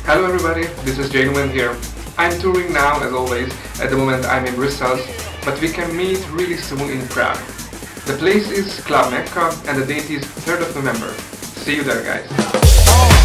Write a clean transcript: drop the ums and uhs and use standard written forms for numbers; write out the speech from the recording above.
Hello everybody, this is LUMEN here. I'm touring now as always. At the moment I'm in Brussels, but we can meet really soon in Prague. The place is Club Mecca and the date is 3rd of November. See you there guys.